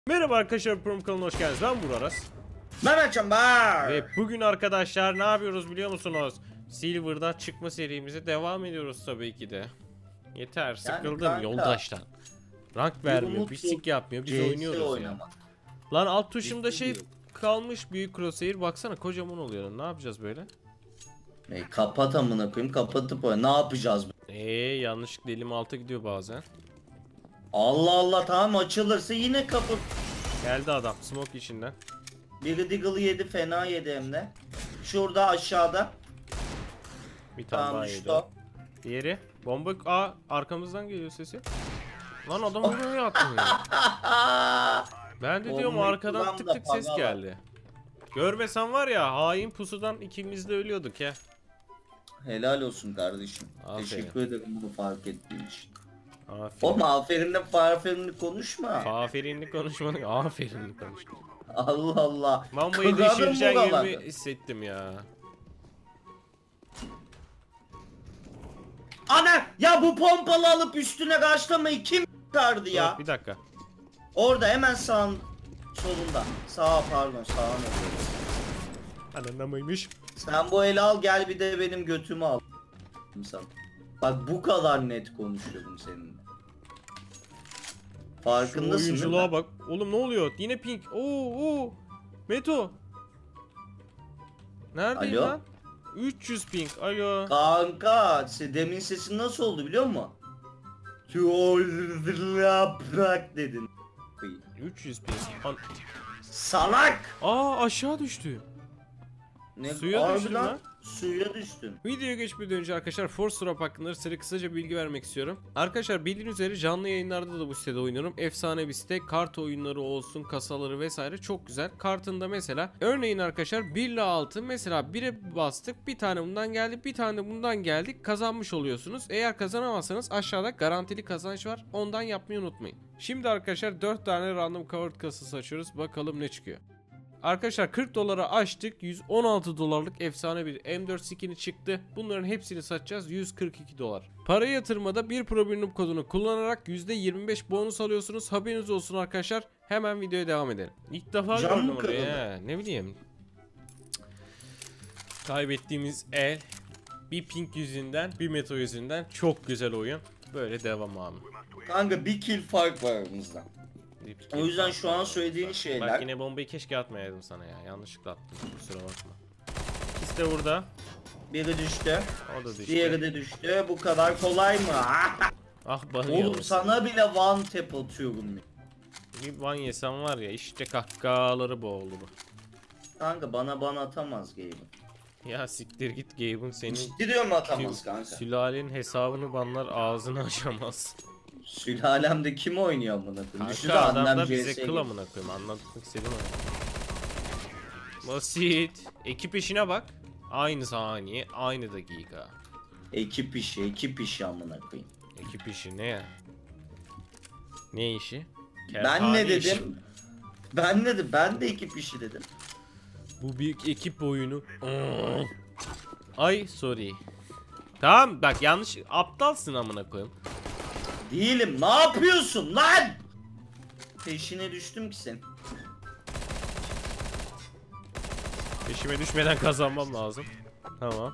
Merhaba arkadaşlar, Prom kanalına hoş geldiniz. Ben Burak Aras. Mehmet Canbar. Ve bugün arkadaşlar ne yapıyoruz biliyor musunuz? Silver'da çıkma serimize devam ediyoruz tabii ki de. Yeter, sıkıldım kanka, yoldaştan. Rank vermiyor, bisik yapmıyor, biz oynuyoruz ya. Lan alt tuşumda şey kalmış, büyük crosshair, baksana kocaman oluyor. Ne yapacağız böyle? Kapat amına koyayım, kapatıp ne yapacağız? Yanlışlıkla elim alta gidiyor bazen. Allah Allah, tamam açılırsa yine kapat. Geldi adam smoke içinden. Biri Deagle'ı yedi, fena yedi hem de. Şurada aşağıda. Bir tane Tamam daha düştü yedi. o. Diğeri bomba, arkamızdan geliyor sesi. Lan adam oraya atmıyor. Ben de diyorum arkadan tık tık ses geldi. Görmesen var ya, hain pusudan ikimiz de ölüyorduk ya. Helal olsun kardeşim. Aferin. Teşekkür ederim bunu fark ettiğin için. Aferin. Oğlum aferinli konuşma. Aferinli konuşmanın aferinli konuşma. Allah Allah. Bombayı düşüreceğin gibi hissettim ya. Ana ya, bu pompalı alıp üstüne karşılamayı kim çıkardı ya? Bir dakika. Orada hemen solunda. Sağa pardon, sağa ne? Anında mıymış? Sen bu eli al, gel bir de benim götümü al. Bak bu kadar net konuşuyorum seninle. Farkındasın değil Oyunculuğa mi? bak. Oğlum ne oluyor? Yine pink. Oo. Meto. Neredeyim Alo? lan? 300 pink. Alo. Kanka demin sesin nasıl oldu biliyor musun? Bırak dedin. 300 pink. Salak! Aşağı düştü. Ne? Suya Harbi düştün lan, lan. Suya düştün. Videoya geçmeden önce arkadaşlar Force Drop hakkında size kısaca bilgi vermek istiyorum. Arkadaşlar bildiğiniz üzere canlı yayınlarda da bu sitede oynuyorum. Efsane bir site. Kart oyunları olsun, kasaları vesaire çok güzel. Kartında mesela örneğin arkadaşlar 1 ile 6 mesela 1'e bastık, bir tane bundan geldi, bir tane bundan geldik, kazanmış oluyorsunuz. Eğer kazanamazsanız aşağıda garantili kazanç var. Ondan yapmayı unutmayın. Şimdi arkadaşlar 4 tane random covered kasası açıyoruz. Bakalım ne çıkıyor. Arkadaşlar 40 dolara açtık. 116 dolarlık efsane bir M4 skin'i çıktı. Bunların hepsini satacağız. 142 dolar. Para yatırmada bir ProBurnum kodunu kullanarak %25 bonus alıyorsunuz. Haberiniz olsun arkadaşlar. Hemen videoya devam edelim. İlk defa Cam gördüm mı orayı ya. Ne bileyim. Kaybettiğimiz el. Bir pink yüzünden, bir meto yüzünden. Çok güzel oyun. Böyle devam abi. Kanka bir kill fark var aramızda. O yüzden şu an söylediğin şeyler... Bak yine bombayı keşke atmayaydım sana ya. Yanlışlıkla attım. Kusura bakma. İkisi de burada. Biri düştü. O da düştü. Diğeri de düştü. Bu kadar kolay mı? Ah bana Oğlum yalnız. sana bile one tap atıyorum. Bir van yesem var ya, işte kahkahaları boğuldu bu. Kanka bana atamaz Gabe'in. Ya siktir git Gabe'ın, senin Ciddi diyorum atamaz tüm kanka. sülalenin hesabını banlar, ağzını açamaz. Sülalemde kim oynuyor amına koyayım? Düşün de Kanka adam annem da bize CS'ye kıl amına koyayım, anlatmak istedim ama. Basit. Ekip işine bak. Aynı saniye, aynı dakika. Ekip işi amına koyayım. Ekip işi ne ya? Ne işi? Ben ne Kerhane işi. dedim? Ben dedim, ben de ekip işi dedim. Bu büyük ekip oyunu. Ay sorry. Tamam bak, yanlış, aptalsın amına koyayım. Değilim, ne yapıyorsun lan? Peşine düştüm ki sen. Peşime düşmeden kazanmam lazım. Tamam.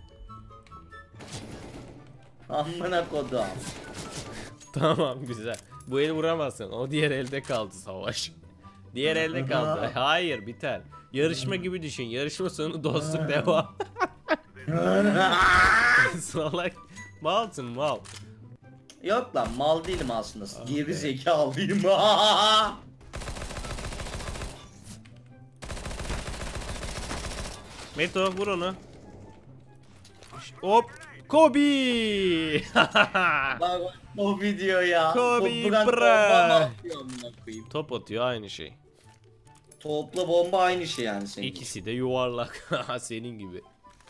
Amına kodum. Tamam güzel. Bu eli vuramazsın. O diğer elde kaldı savaş. Diğer elde kaldı. Hayır biter. Yarışma gibi düşün. Yarışma sonu dostluk devam. Salak. Malsın mal. Yok lan, mal değilim aslında. Geri zekalıyım. Meto vur onu. Hop. Kobe. Bak o video ya. Kobe Bırak, bomba Bryant. atıyor amına koyayım. Top atıyor, aynı şey. Topla bomba aynı şey yani senin. İkisi de yuvarlak. Senin gibi.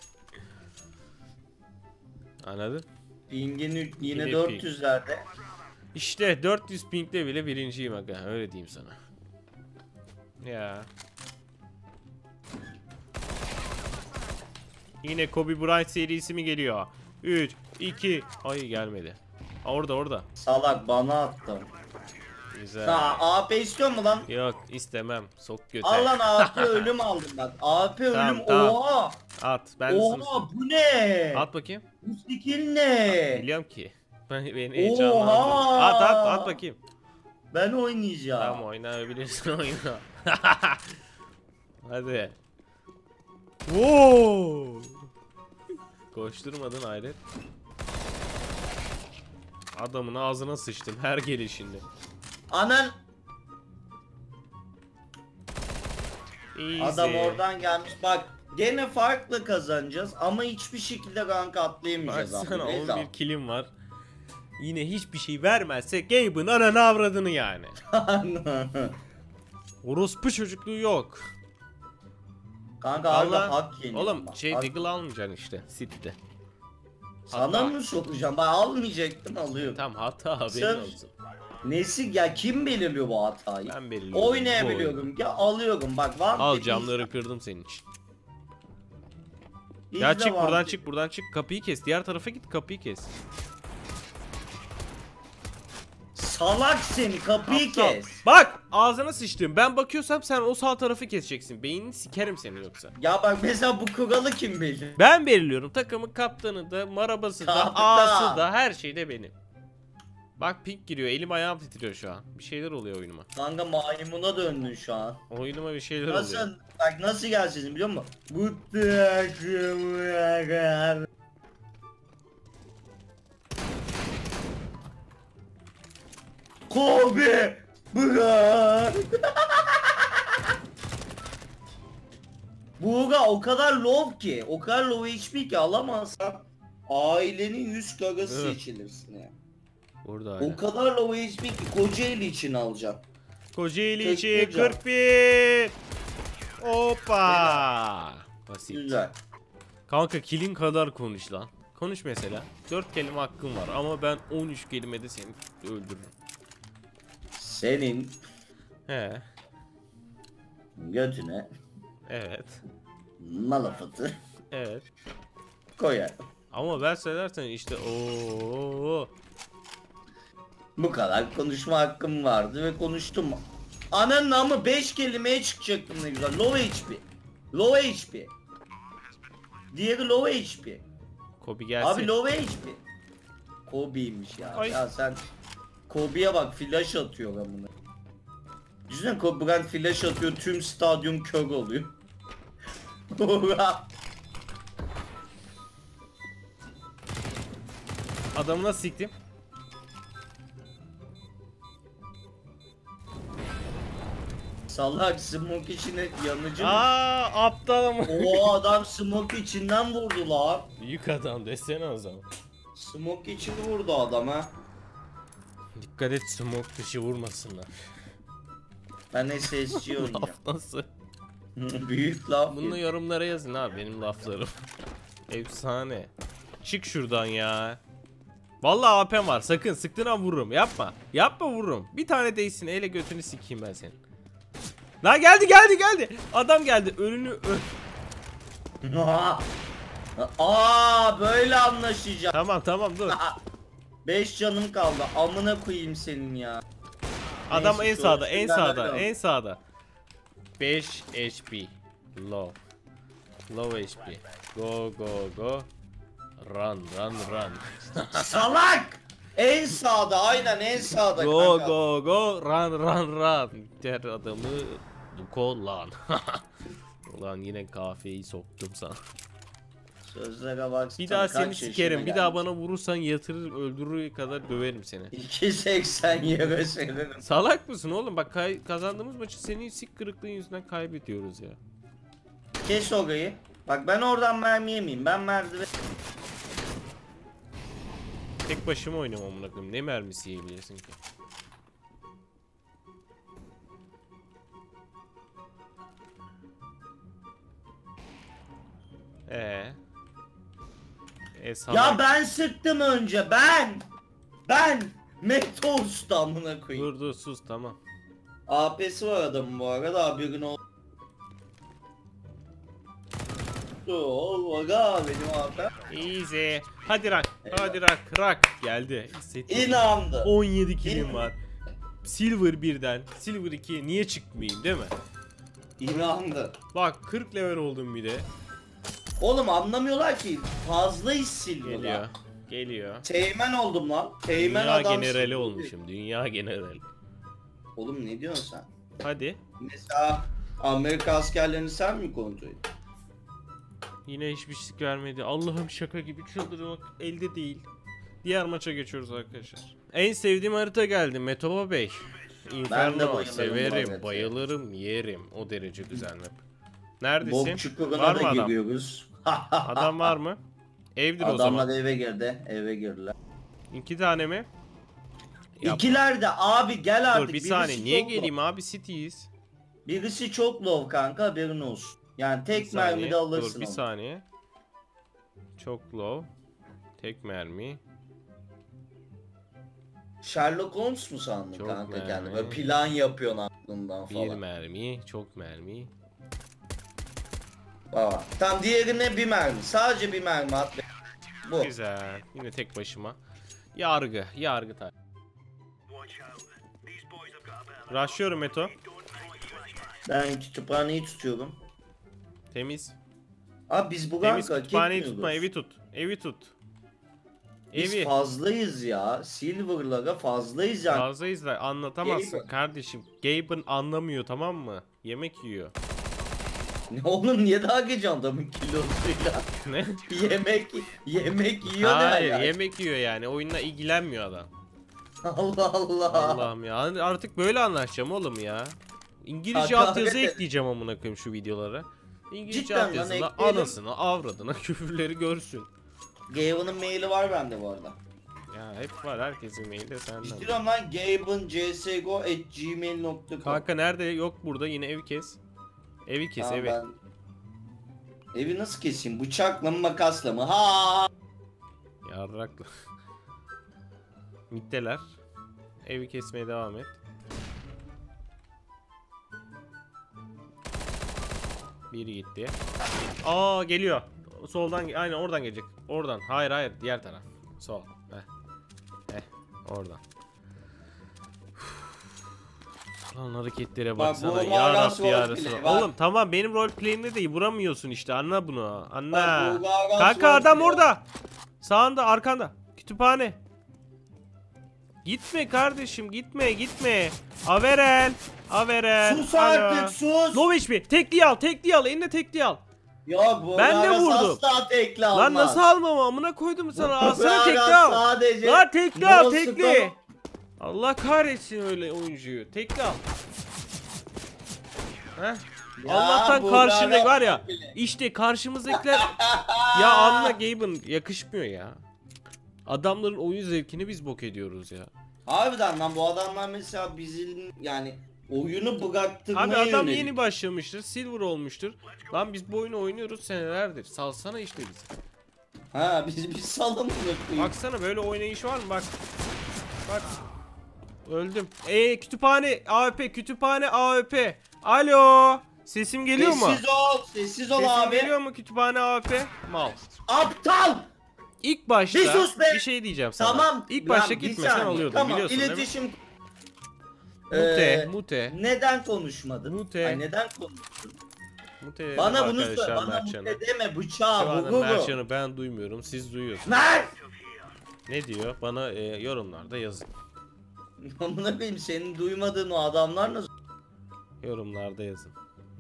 Anladın? Ping'in yine Yine 400'lerde. İşte 400 pinkle bile birinciyim aga, öyle diyeyim sana. Ya. Yine Kobe Bryant serisi mi geliyor? 3, 2, ay gelmedi. Orada. Salak bana attı. Güzel. Ha, AP istiyor mu lan? Yok istemem. Sok göte. Al lan AP ölüm aldım bak. AP Tamam, ölüm tamam. oha. At. Ben de sana Oha bu ne? at bakayım. Bu skill ne? Biliyorum ki. Beni heyecanlandırdı. Oha! At bakayım. Ben oynayacağım. Tamam oynayabilirsin oyna. Hadi. Wow! Koşturmadın hayret. Adamın ağzına sıçtım her gelişinde. Anan Easy. adam oradan gelmiş bak. Gene farklı kazanacağız ama hiçbir şekilde rank atlayamayacağız Baksana abi. 11 kilim var. Yine hiçbir şey vermezse Gabe'ın ananı avradını yani. Orospu çocukluğu yok. Kanka harbi Allah. hak yeniyor. Oğlum bak. şey Hak- Deagle almayacaksın işte City'de. Sana Hatta- mı sokacağım? Ben almayacaktım alıyorum. Tam hata haberin Sırf- olsun. Nesi ya kim belirliyor bu hatayı? Ben belirliyorum. Oynayabiliyorum ki alıyorum bak var mı? Al peki? camları kırdım senin için. İzle Ya çık var buradan mı? çık buradan çık kapıyı kes. Diğer tarafa git kapıyı kes. Salak seni kapıyı Aptal. kes. Bak ağzına sıçtım. Ben bakıyorsam sen o sağ tarafı keseceksin. Beynini sikerim senin yoksa. Ya bak mesela bu kuralı kim belirliyor? Ben belirliyorum. Takımın kaptanı da, marabası da, Kaptan. ağası da her şey de benim. Bak pink giriyor. Elim ayağım titriyor şu an. Bir şeyler oluyor oyunuma. Kanka maymuna döndün şu an. Oyunuma bir şeyler Nasıl oluyor. bak nasıl gelsin biliyor musun? Bu takım Kobe Bırak. Buğra o kadar low ki, o kadar low HP ki alamazsan ailenin 100 karası Evet. seçilirsin ya. Burada O hala. kadar low HP ki Kocaeli için alacağım. Kocaeli için Tekrar. 41. Hoppa. Basit. Güzel. Kanka kilin kadar konuş lan. Konuş mesela. 4 kelime hakkın var ama ben 13 kelimede seni öldürürüm. Senin He. götüne Evet. malafatı Evet. koyar. Ama ben söylersen işte o. Bu kadar konuşma hakkım vardı ve konuştum. Ananın amı 5 kelimeye çıkacaktım ne güzel. Low HP. Low HP. Diğeri low HP. Kobi gelsin. Abi low HP. Kobe'ymiş ya. Ay. Ya sen Kobe'ye bak flash atıyor amına. Düşünsene Kobe Bryant flash atıyor tüm stadyum kör oluyor. Adamı nasıl siktim? Salak smoke içine yanıcı mı? Aptal ama. O adam smoke içinden vurdu lan. Büyük adam desene o zaman. Smoke için vurdu adam ha. Dikkat et smoke dışı vurmasınlar. Ben SSC oynayacağım. Laf nasıl? Büyük laf. Bunu ya. yorumlara yazın abi benim laflarım. Efsane. Çık şuradan ya. Vallahi AP'm var sakın sıktığın an vururum yapma. Yapma vururum. Bir tane değsin ele götünü sikeyim ben senin. Lan geldi. Adam geldi önünü Aa böyle anlaşacağım. Tamam dur. 5 canım kaldı. Amına koyayım senin ya. Adam Neyse, en sağda şu en ben sağda bakalım. en sağda. 5 HP. Low. Low HP. Go. Run. Salak! En sağda aynen en sağda Go kanka. go run. Diğer adamı kullan. Ulan yine kafeyi soktum sana. Sözlere bak. Bir daha seni sikerim. Bir daha bana vurursan yatırır öldürür kadar döverim seni. 2.80 yere severim. Salak mısın oğlum? Bak kazandığımız maçı senin sik kırıklığın yüzünden kaybediyoruz ya. Kes orayı. Bak ben oradan mermi yemeyeyim. Ben merdiven... Tek başıma oynamam amına koyayım. Ne mermisi yiyebilirsin ki? Salak. Ya ben sıktım önce ben Meto usta amına koyayım. Dur sus tamam. AP'si var adamın bu arada haberin ol. Dur aga benim AP. Easy. Hadi rak. Eyvah. Hadi rak. Geldi. Hissettim. İnandı. 17 kilim var. Silver 1'den Silver 2'ye niye çıkmayayım değil mi? İnandı. Bak 40 level oldum bir de. Oğlum anlamıyorlar ki. Fazlayız Geliyor. silver'la. Geliyor. Teğmen oldum lan. Teğmen Dünya adam. generali silver. olmuşum. Dünya generali. Oğlum ne diyorsun sen? Hadi. Mesela Amerika askerlerini sen mi kontrol ediyorsun? Yine hiçbir şey vermedi. Allah'ım şaka gibi çıldırmak elde değil. Diğer maça geçiyoruz arkadaşlar. En sevdiğim harita geldi. Metoba Bey. Inferno bayılırım severim, bu haritaya. bayılırım, yerim. O derece güzel map. Neredesin? Bok Var çukuruna mı da adam? giriyoruz. Adam var mı? Evdir o Adamlar zaman. eve girdi. Eve girdiler. 2 tane mi? Yap. İkiler de abi gel artık. Dur bir Birisi saniye. Niye çok geleyim abi? City'yiz. low. Birisi çok low kanka, haberin olsun. Yani Bir tek saniye. mermide alırsın Dur bir onu. saniye. Çok low. Tek mermi. Sherlock Holmes mu sandın Çok kanka mermi. kendini? Böyle plan yapıyorsun aklından Bir falan. mermi. Çok mermi. Baba. Tam diğerine bir mermi. Sadece bir mermi at. Bu. Güzel. Yine tek başıma. Yargı. Yargı tabi. Rushlıyorum Meto. Ben kütüphaneyi tutuyorum. Temiz. Abi biz bu Temiz kanka kütüphaneyi gitmiyoruz. tutma. Evi tut. Evi tut. Biz Evi. fazlayız ya. Silver'lara fazlayız yani. Fazlayız da anlatamazsın Gaben. kardeşim. Gaben anlamıyor tamam mı? Yemek yiyor. Ne oğlum niye daha gece adamın kilosuyla? Ne? yemek yiyor ne Hayır alaka? yemek yiyor yani. Oyunla ilgilenmiyor adam. Allah Allah. Allah'ım ya. Artık böyle anlaşacağım oğlum ya. İngilizce Hakaret altyazı et. ekleyeceğim amına koyayım şu videolara. İngilizce Cidden lan, altyazıla ekleyelim. anasını avradına küfürleri görsün. Gaben'ın maili var bende bu arada. Ya hep var herkesin maili de senden. İstiyorum lan gabencsgo@gmail.com. Kanka nerede? Yok burada yine evi kes. Evi kes Tamam, evi. ben... Evi nasıl keseyim? Bıçakla mı makasla mı? Ha! Yarraklı. Mitteler. Evi kesmeye devam et. Biri gitti. Aa geliyor. Soldan aynen oradan gelecek. Oradan. Hayır hayır diğer taraf. Sol. Heh. Oradan. Lan hareketlere Bak, baksana. bu Ya Magas Rabbi ya roleplay, Resulallah. bak. Oğlum tamam benim roleplay'imde de vuramıyorsun işte. Anla bunu. Anla. Bak, bu Magas Kanka adam roleplay. orada. Sağında arkanda. Kütüphane. Gitme kardeşim gitme gitme. Averel. Averel. Sus Alo. artık sus. Low HP. Tekliği al tekliği al. Eline tekliği al. Yok bu Ben de Magas vurdum. asla tekli almaz. Lan nasıl almam amına koydum sana. Alsana Magas tekli al. sadece Lan tekli al no tekli. scope. Allah kahretsin öyle oyuncuyu. Tekli al. Heh. Ya Allah'tan bu karşında Magas var ya. bile. İşte karşımızdakiler ya anla Gaben yakışmıyor ya. Adamların oyun zevkini biz bok ediyoruz ya. Harbiden lan bu adamlar mesela bizim yani oyunu bıraktırmaya Abi adam yönelik. yeni başlamıştır, silver olmuştur. Lan biz bu oyunu oynuyoruz senelerdir. Salsana işte bizi. Ha biz salım bırakıyoruz. Baksana böyle oynayış var mı? Bak. Bak. Öldüm. Kütüphane AWP, kütüphane AWP. Alo. Sesim geliyor mu? Sessiz ol, sessiz ol Sesim abi. geliyor mu kütüphane AWP? Mal. Aptal! İlk başta Bir sus be! bir şey diyeceğim sana. Tamam. İlk başta lan, bir gitmesen saniye. alıyordun tamam, biliyorsun değil mi? iletişim. Mute. Neden konuşmadın? Mute. Ay, neden konuştun? Mute. Bana bunu arkadaşlar, söyle. Bana Mertcan'a. mute deme Şu bıçağı anda vururum. Mertcan'ı ben duymuyorum. Siz duyuyorsunuz. Mert! Ne diyor? Bana yorumlarda yazın. Amına koyayım senin duymadığın o adamlar nasıl? Yorumlarda yazın.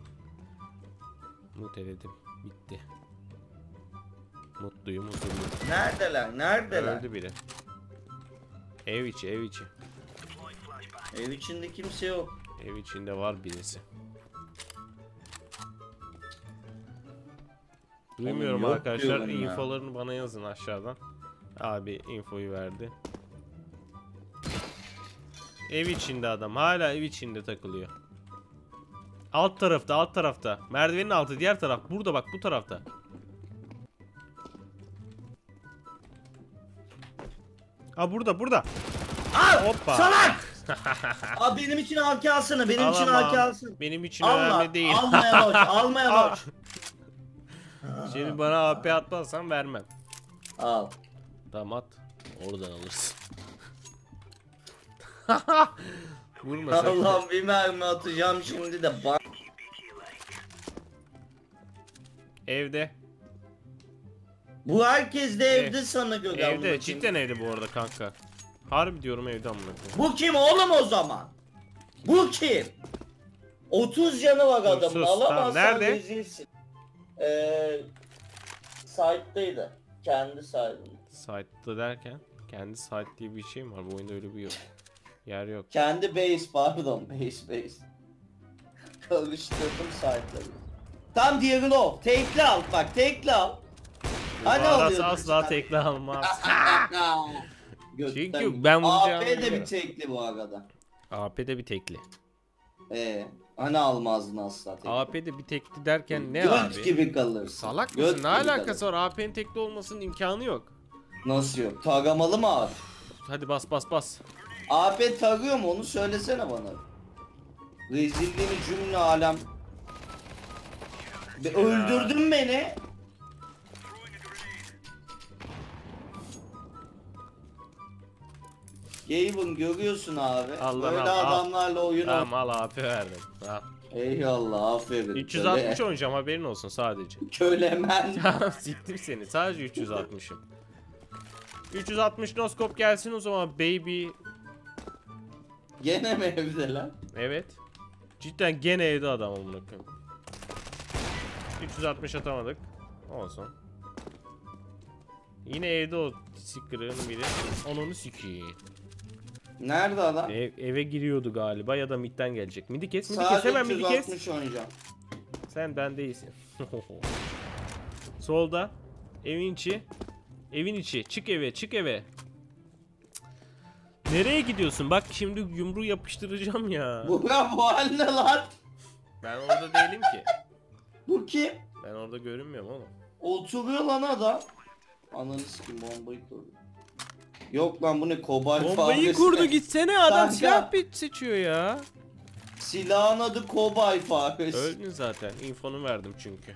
Muteledim. Bitti. Mutluyum. Neredeler? Neredeler? Öldü biri. Ev içi, ev içi. Ev içinde kimse yok. Ev içinde var birisi. Duymuyorum yok arkadaşlar. diyorum ya. İnfolarını bana yazın aşağıdan. Abi infoyu verdi. Ev içinde adam. Hala ev içinde takılıyor. Alt tarafta, alt tarafta. Merdivenin altı, diğer taraf. Burada bak, bu tarafta. Aa burada, burada. Al! Hoppa. Salak! Abi benim için AK alsana. Benim için Alamam. AK alsın. Benim için Allah, önemli değil. almaya boş. Almaya boş. Şimdi bana AP atmazsan vermem. Al. Tamam at. Oradan alırsın. Vurmasak. Allah'ım bir mermi atacağım şimdi de. Evde. Bu herkes de evde sana göre. amına Evde. koyayım. Cidden evde bu arada kanka. Harbi diyorum evde amına koyayım. Bu kim oğlum o zaman? Bu kim? 30 canı var adamın. sus, Alamazsan tamam. Nerede? rezilsin. Site'daydı. Kendi site'ında. Site'da derken kendi site diye bir şey mi var? Bu oyunda öyle bir yok. Yer yok. Kendi base pardon. Base. Karıştırdım site'ları. Tam diğeri low. Take'li al bak take'li al. Hani Arası alıyordun asla sen? tekli almaz. Götten. Çünkü ben vuracağım. AP de bir tekli bu arada. AP'de bir tekli. Hani almazdın asla tekli. AP'de bir tekli derken ne Göt abi? gibi kalırsın. Salak Göt mısın? Ne gibi alakası kalırsın. var? AP'nin tekli olmasının imkanı yok. Nasıl yok? Taramalı mı abi? Hadi bas. AP tarıyor mu onu söylesene bana. Rezilliğini cümle alem. Öldürdün beni. Gaben görüyorsun abi. Allah Böyle Allah, al. adamlarla oyun Tamam al AP verdim. Al. Eyvallah aferin. 360 oynayacağım haberin olsun sadece. Kölemen. Tamam siktim seni. Sadece 360'ım. 360 noskop gelsin o zaman baby. Gene mi evdeler? Evet. Cidden gene evde adam amına koyayım. 360 atamadık. Olsun. Yine evde o sikırığın biri. Onu sikiyim. Nerede adam? Eve giriyordu galiba ya da midden gelecek. Midi kes, midi kes, Sadece hemen midi kes. 360 oynayacağım. Sen ben değilsin. Solda. Evin içi. Evin içi. Çık eve, çık eve. Nereye gidiyorsun? Bak şimdi yumruğu yapıştıracağım ya. Bu hal ne lan? Ben orada değilim ki. Bu kim? Ben orada görünmüyorum oğlum. Oturuyor lan adam. Ananı sikim bombayı kurdu. Yok lan bu ne kobalt Bombayı faresi. kurdu gitsene adam Kanka. silah bit seçiyor ya. Silahın adı kobalt faresi. Öldün zaten. İnfonu verdim çünkü.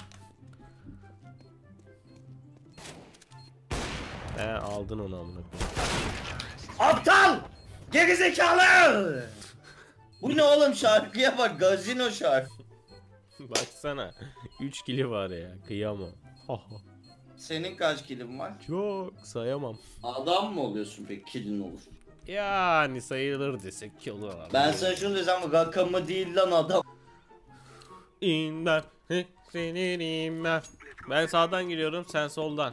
Aldın onu amına koyayım. Aptal! Gerizekalı! Bu ne oğlum şarkıya bak gazino şarkı. Baksana. 3 kili var ya. Kıyamam. Senin kaç kilin var? Çok sayamam. Adam mı oluyorsun peki kilin olur? Yani sayılır desek ki olur abi. Ben sana şunu desem rakamı değil lan adam. İnler. Senin inler. Ben sağdan giriyorum sen soldan.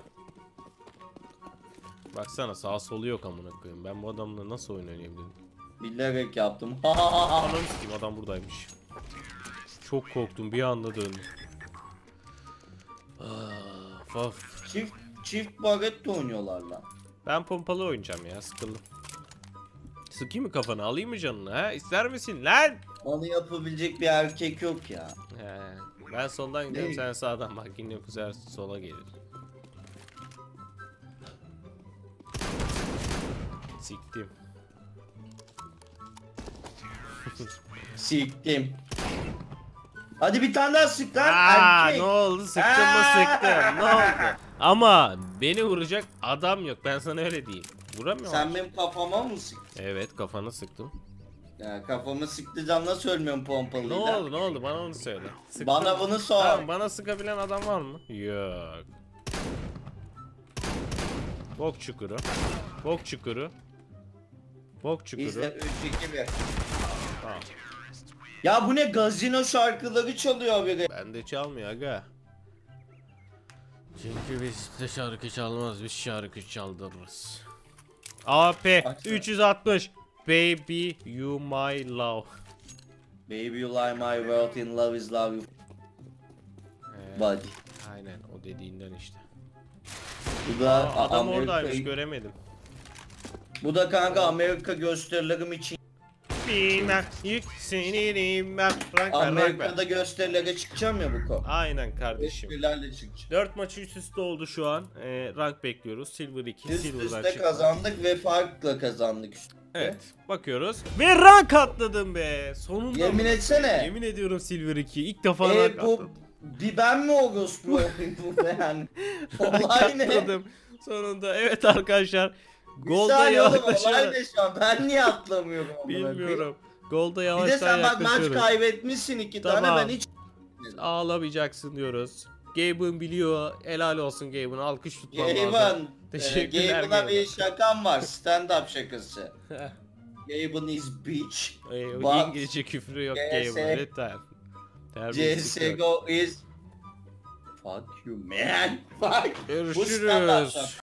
Baksana sağ solu yok amına koyayım. Ben bu adamla nasıl oyun oynayabilirim? Bilerek yaptım. Ananı sikeyim adam buradaymış. Çok korktum bir anda döndüm. Of. Çift baget de oynuyorlar lan. Ben pompalı oynayacağım ya sıkıldım. Sıkayım mı kafanı alayım mı canını ha? İster misin lan? Onu yapabilecek bir erkek yok ya. He, ben soldan gidiyorum Ne? sen sağdan bak yine bu sefer sola gelir. Siktim. Siktim. Hadi bir tane daha sık lan Aa, erkek. ne oldu sıktım mı sıktım ne oldu? Ama beni vuracak adam yok ben sana öyle diyeyim. Vuramıyor Sen musun? benim kafama mı sıktın? Evet kafanı sıktım. Ya kafamı sıktı can nasıl ölmüyorum Ne pompalıyla? oldu bana onu söyle. Sıktım. Bana bunu sor. Tamam, bana sıkabilen adam var mı? Yok. Bok çukuru. Bok çukuru. Bok çukuru. İzle 3-2-1. Tamam. Ya bu ne gazino şarkıları çalıyor biri. Bende çalmıyor aga. Çünkü biz de şarkı çalmaz, biz şarkı çaldırırız. AP Açma. 360 Baby You My Love. Baby you lie my world in love is love you body. Aynen o dediğinden işte. Bu da Adam Amerika- oradaymış göremedim. Bu da kanka Amerika gösterilerim için. Bilmem yükselirim ben. Rank ver. Amerika'da gösterilere çıkacağım ya bu konu. Aynen kardeşim. Esprilerle çıkacağım. 4 maç üst üste oldu şu an. Rank bekliyoruz. Silver 2. Üst Silver'dan üste çıktı. kazandık ve farkla kazandık. Evet. Bakıyoruz. Ve rank atladım be. Sonunda. Yemin etsene. Yemin ediyorum Silver 2. İlk defa rank Bu atladım. bir ben mi orospu bu yani? Rank Olay ne? atladım. Sonunda. Evet arkadaşlar. Bir Golda saniye oğlum olay yaklaşıyor. ne şu an? Ben niye atlamıyorum? amına koyayım? Bilmiyorum. Golda Bir de yavaştan sen bak maç yaklaşıyoruz. kaybetmişsin 2 Tamam. tane, ben hiç... Ağlamayacaksın diyoruz. Gaben biliyor. Helal olsun Gaben. Alkış tutmam lazım. Gaben. Teşekkürler Gaben'a bir Gaben. şakam var. Stand-up şakası. Gaben is bitch. But İngilizce küfrü yok CS Gaben. Lütfen. Terbiyesizlik yok. CSGO is... Fuck you man. Fuck. Bu stand-up Görüşürüz. şaka.